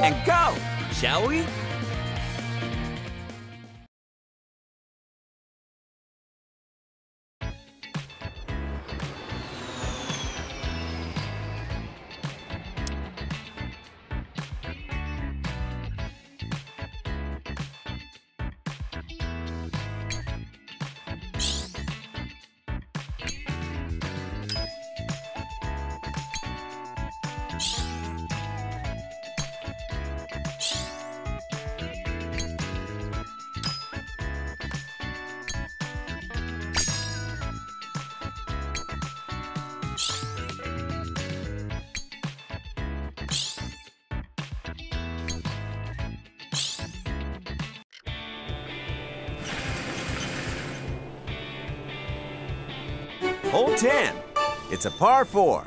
and go, shall we? Hole 10. It's a par 4.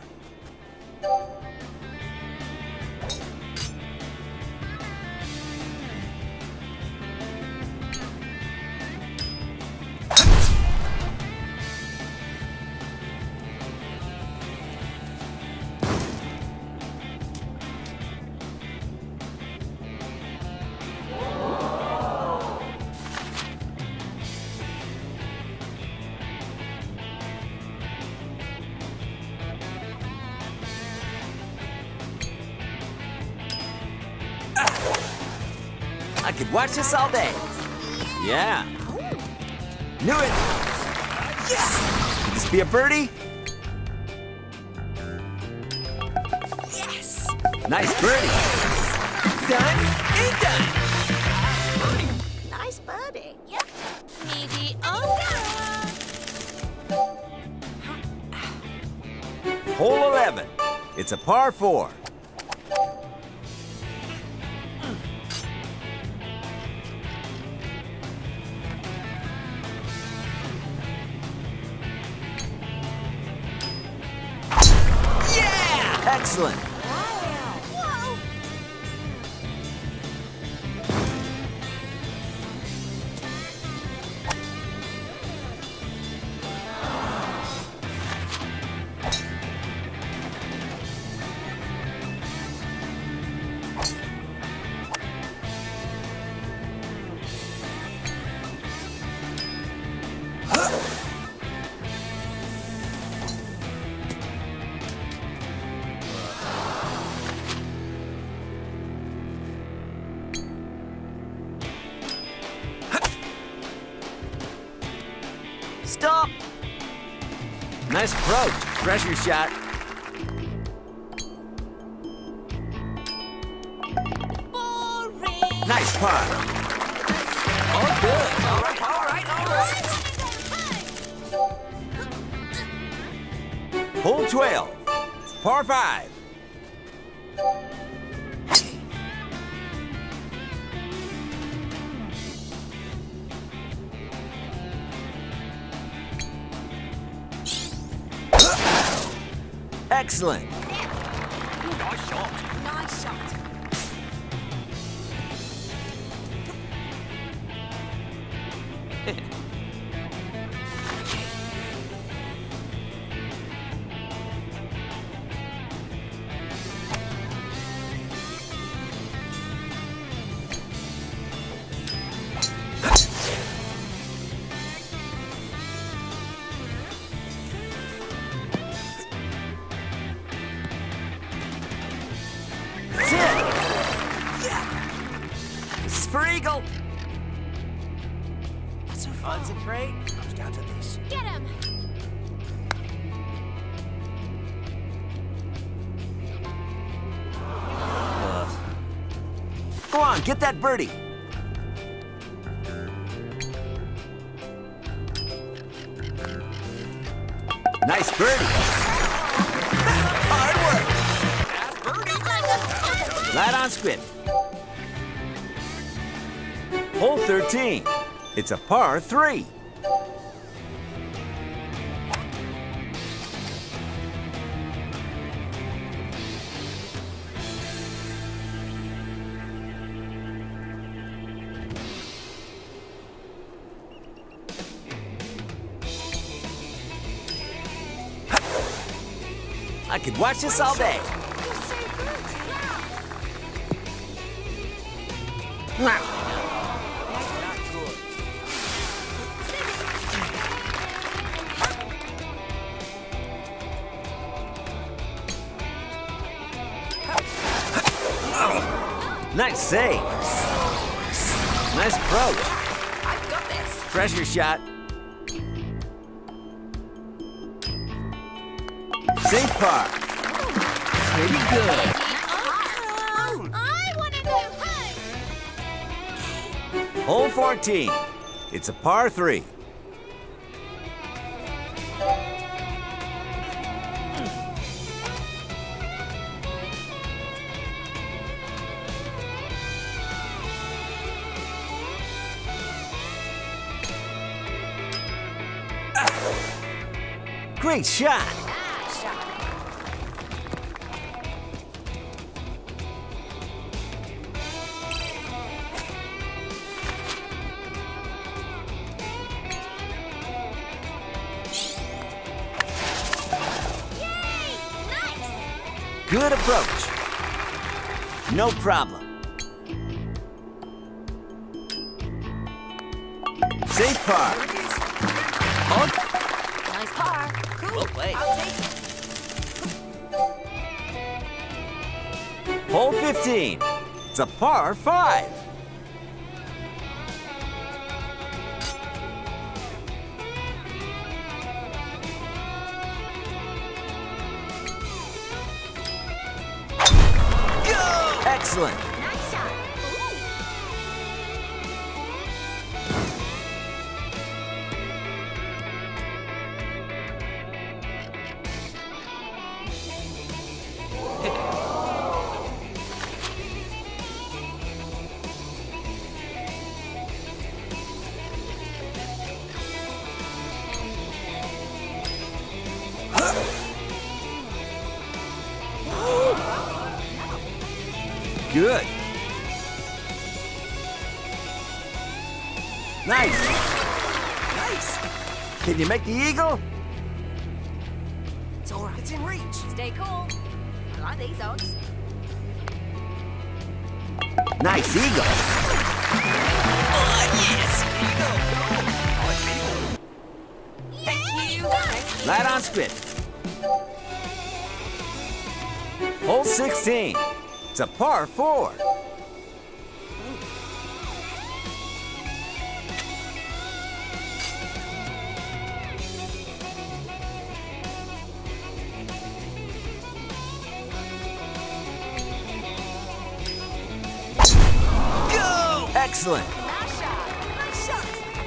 I could watch this all day. Yeah. Knew it. Yes. Could this be a birdie? Yes. Nice birdie. Done and done. Birdie. Nice birdie. Yep. Maybe Hole 11. It's a par 4. Excellent. Whoa. Stop! Nice approach. Pressure shot. Boring. Nice par. All good. All right. Hole 12. It's par 5. Excellent. Nice shot. Nice shot. For eagle. That's so fun. Concentrate. Comes down to this. Get him. Go on, get that birdie. Nice birdie. Hard work. Right on script. Hole 13. It's a par 3. I could watch this all day. Nice save. Nice approach. I've got this. Pressure shot. Safe par. Pretty good. I want to go home. Hole 14. It's a par 3. Great shot. Good approach. No problem. Safe par. Nice par. Cool. Well played. I'll take it. Hole 15. It's a par 5. Excellent. Nice shot. Good. Nice. Nice. Can you make the eagle? It's all right. It's in reach. Stay cool. I like these odds. Nice eagle. Oh, yes. Thank you. Right on spit. Hole 16. It's a par 4. Go! Excellent. Nice shot. Nice shot.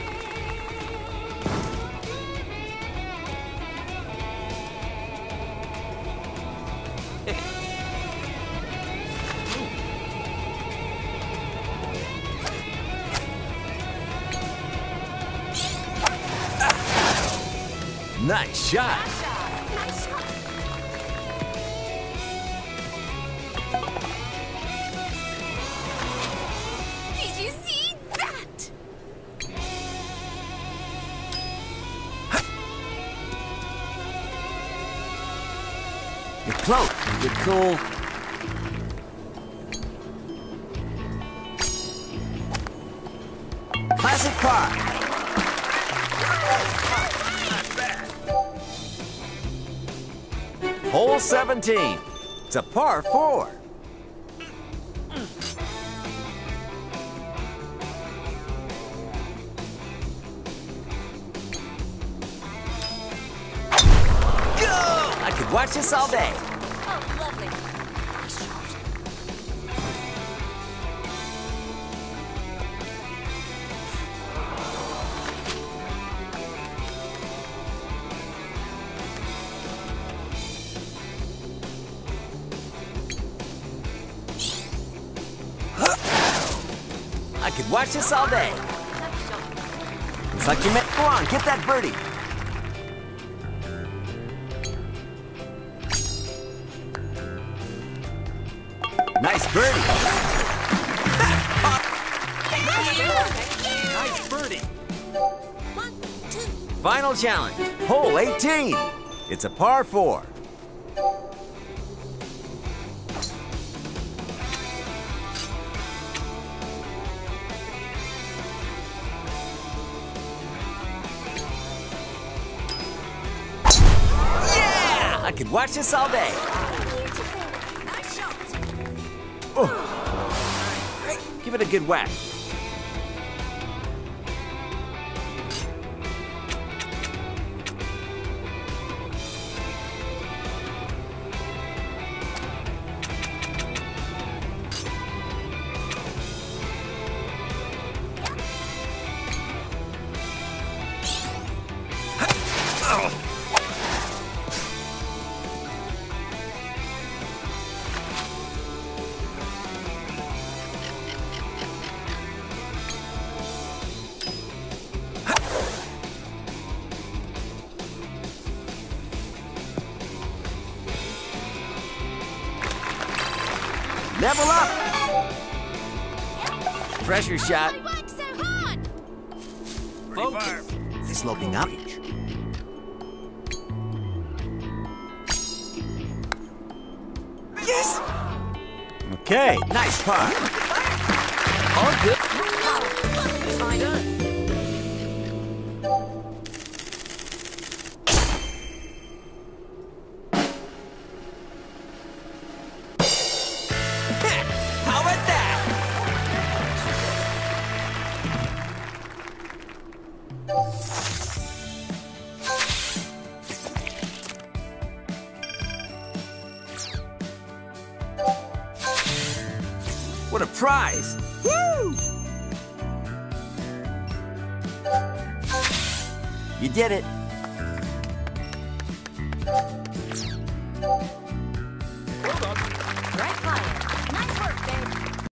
Nice shot. Nice shot. Did you see that? You're close. You're cool. Classic par. Hole 17. It's a par 4. Go! I could watch this all day. Oh, lovely. Nice shot. I could watch this all day. Nice shot. It's like you meant. Go on, get that birdie. Nice birdie. Nice birdie. 1, 2. Final challenge. Hole 18. It's a par 4. I could watch this all day. Beautiful. Nice shot. Oh. Right, give it a good whack. Level up! Pressure shot. I worked so hard. Focus. Sloping up. Yes! Okay, nice par. All good. Fine. How about that? What a prize! Woo! You did it. Right fire.